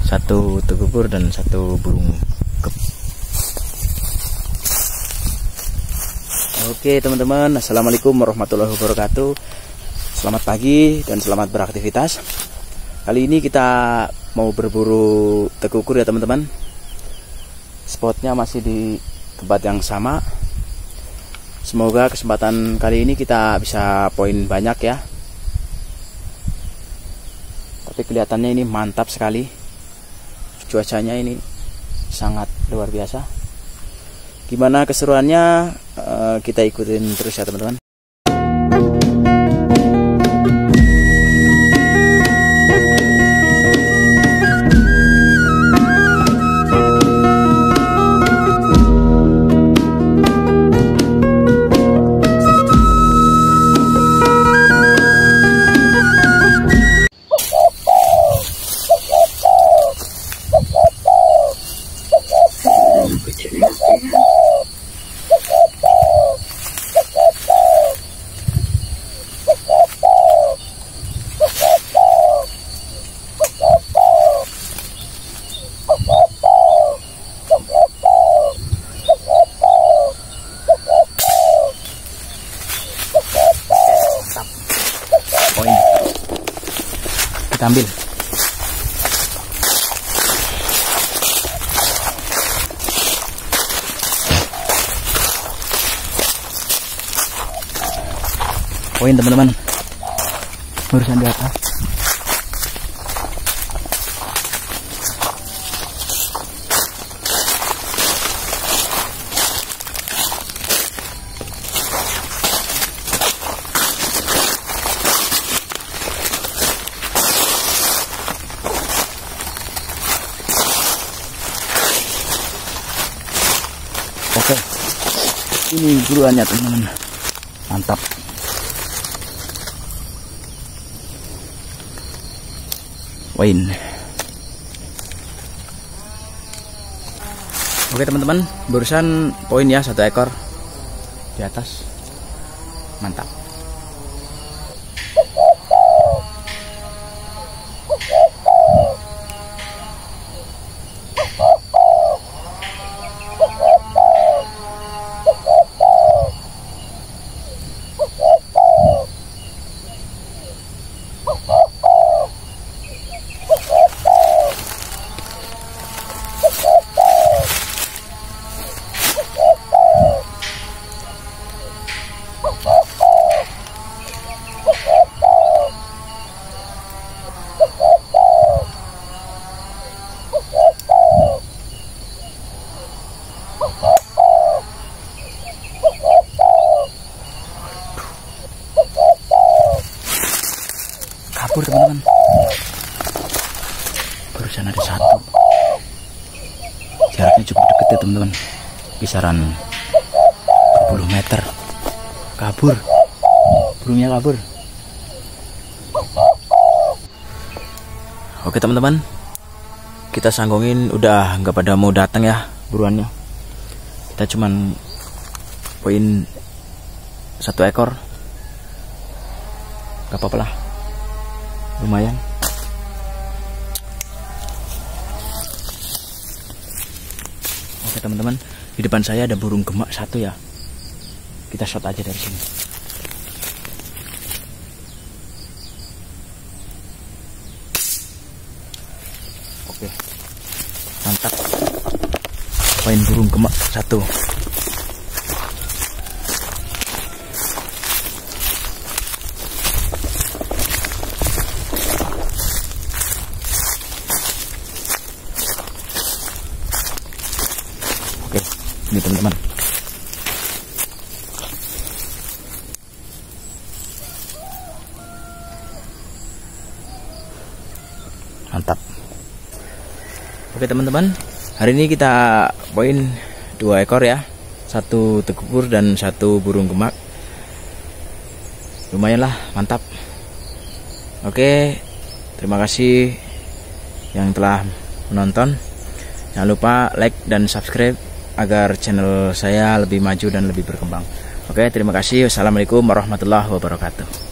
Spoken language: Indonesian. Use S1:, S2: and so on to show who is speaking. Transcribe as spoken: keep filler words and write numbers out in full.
S1: satu tekukur dan satu burung kep. Oke teman-teman, assalamualaikum warahmatullahi wabarakatuh. Selamat pagi dan selamat beraktivitas. Kali ini kita mau berburu tekukur ya teman-teman. Spotnya masih di tempat yang sama. Semoga kesempatan kali ini kita bisa poin banyak ya. Tapi kelihatannya ini mantap sekali. Cuacanya ini sangat luar biasa. Gimana keseruannya? Uh, kita ikutin terus ya teman-teman. Kita ambil. Poin teman-teman, barusan di atas. Oke, ini buruannya teman-teman, mantap. Win. Oke teman-teman, barusan poin ya, satu ekor di atas, mantap. Kabur teman-teman, barusan ada satu, jaraknya cukup dekat ya teman-teman, kisaran dua puluh meter. Kabur, burungnya kabur. Oke teman-teman, kita sanggongin udah nggak pada mau datang ya buruannya. Kita cuman poin satu ekor, nggak apa-apa lah, lumayan. Oke teman-teman, di depan saya ada burung gemak satu ya. Kita shot aja dari sini. Oke, mantap. Poin burung gemak satu. Oke, ini teman-teman. Mantap. Oke teman-teman, hari ini kita poin dua ekor ya, satu tekukur dan satu burung gemak. Lumayan lah, mantap. Oke, terima kasih yang telah menonton. Jangan lupa like dan subscribe agar channel saya lebih maju dan lebih berkembang. Oke, terima kasih. Wassalamualaikum warahmatullahi wabarakatuh.